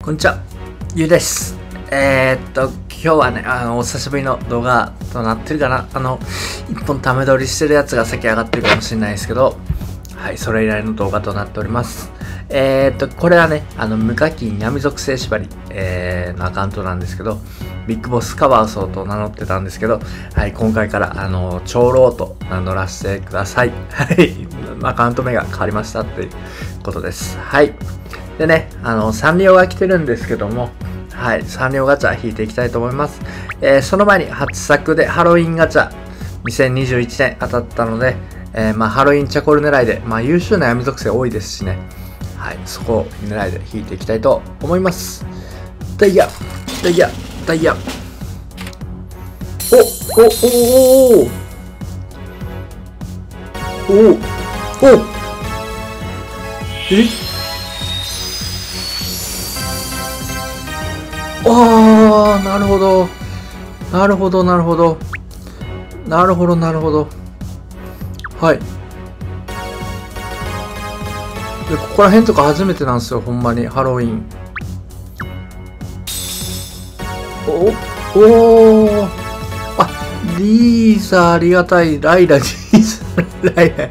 こんにちは、ゆうです。今日はね、お久しぶりの動画となってるかな。一本ため撮りしてるやつが先上がってるかもしれないですけど、はい、それ以来の動画となっております。これはね、無課金闇属性縛り、のアカウントなんですけど、ビッグボスカワウソウと名乗ってたんですけど、はい、今回から、長老と名乗らせてください。はい、アカウント名が変わりましたっていうことです。はい。でね、サンリオが来てるんですけども、はい、サンリオガチャ引いていきたいと思います。その前に初作でハロウィンガチャ2021年当たったので、ハロウィンチャコール狙いで、優秀な闇属性多いですしね、はい、そこを狙いで引いていきたいと思います。ダイヤ、ダイヤ、ダイヤ。おえああ、なるほど。なるほど、なるほど。なるほど、なるほど。はい。で、ここら辺とか初めてなんですよ、ほんまに。ハロウィン。おー。あ、リーザありがたい。ライラ、リーザ、ライラ。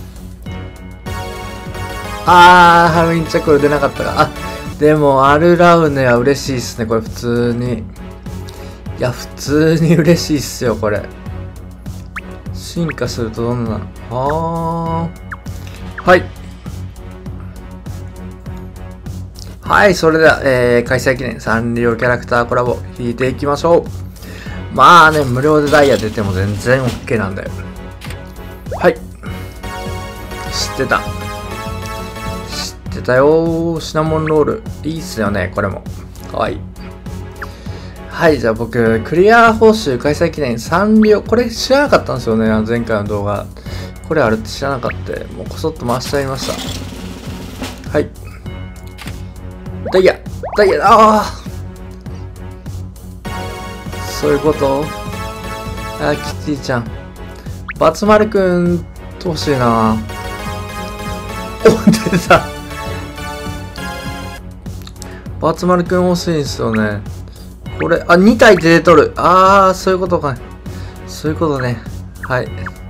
ハロウィンチャコール出なかったか。でも、アルラウネは嬉しいっすね、これ普通に。いや、普通に嬉しいっすよ、これ。進化するとどんな。はい。はい、それでは、開催記念サンリオキャラクターコラボ引いていきましょう。まあね、無料でダイヤ出ても全然 OK なんだよ。はい。知ってた。知ってたよー。シナモンロール。いいっすよね、これも。かわいい。はい、じゃあ僕、クリア報酬開催記念サンリオ。これ知らなかったんですよね、前回の動画。これあるって知らなかった。もうこそっと回しちゃいました。はい。ダイヤ、ダイヤ、そういうことキティちゃん。バツマルくん、欲しいな。出た。バツマルくん欲しいんすよね。これ、2体出てとる。そういうことか。そういうことね。はい。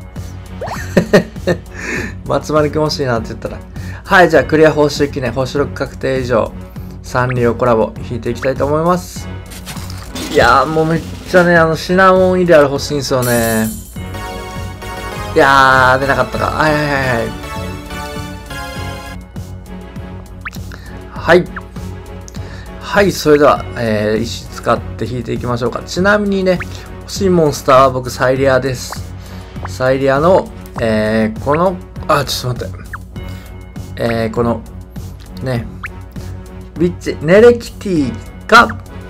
バツマルくん欲しいなって言ったら。はい、じゃあクリア報酬記念、星6確定以上。サンリオコラボ引いていきたいと思います。いやーもうめっちゃね、シナモンイデアル欲しいんですよね。いやー、出なかったか。はい。はい、それでは、石使って引いていきましょうか。ちなみにね、欲しいモンスターは僕サイリアです。サイリアの、この、ちょっと待って。この、ね、ウィッチ、ネレキティか、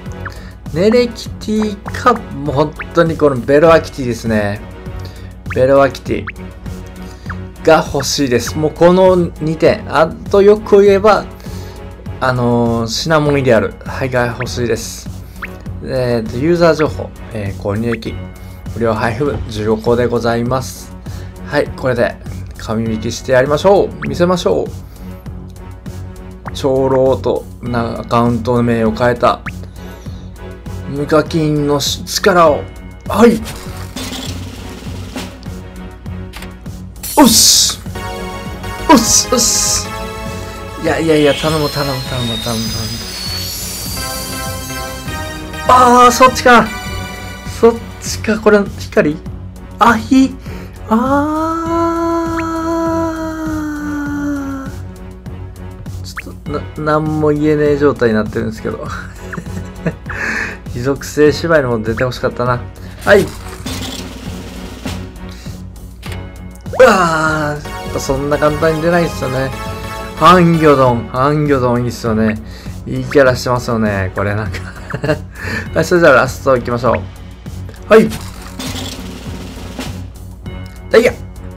もう本当にこのベロアキティですね。ベロアキティが欲しいです。もうこの2点。あとよく言えば、シナモンイデアル。はい、が欲しいです。ユーザー情報、購入益、無料配布15個でございます。はい、これで紙引きしてやりましょう。見せましょう。長老とアカウント名を変えた無課金の力を。はい。おっしおっしおっし。いや、頼む。そっちか。これ、光ちょっと、なんも言えねえ状態になってるんですけど。非属性縛りも出てほしかったな。はい。そんな簡単に出ないっすよね。ハンギョドンいいっすよね。いいキャラしてますよね。これなんか。はい、それではラスト行きましょう。はい。ダイヤ。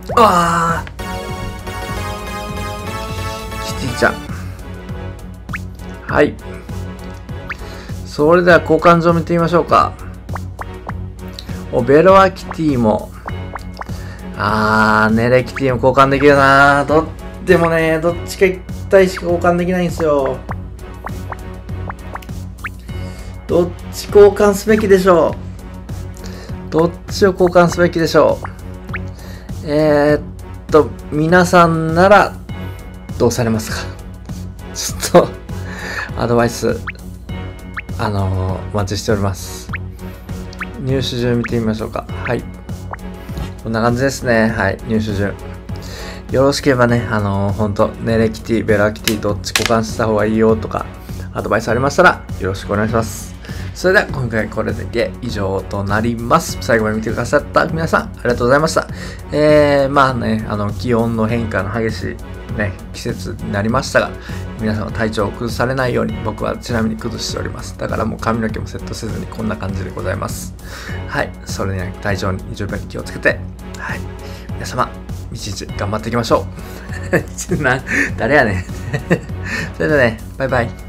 キティちゃん。はい。それでは交換状見てみましょうか。ベロアキティも。ネレキティも交換できるな。でもね、どっちか1体しか交換できないんですよ。 どっち交換すべきでしょう。どっちを交換すべきでしょう。皆さんならどうされますか？ちょっとアドバイスお待ちしております。入手順見てみましょうか。はい、こんな感じですね。はい、入手順よろしければね、ほんとネレキティ、ベラキティどっち交換した方がいいよとかアドバイスありましたらよろしくお願いします。それでは今回これだけ以上となります。最後まで見てくださった皆さんありがとうございました。まあね、気温の変化の激しいね、季節になりましたが、皆さんは体調を崩されないように、僕はちなみに崩しております。だからもう髪の毛もセットせずにこんな感じでございます。はい、それには体調に十分気をつけて、はい、皆様、一日頑張っていきましょう。誰やねん。それではね、バイバイ。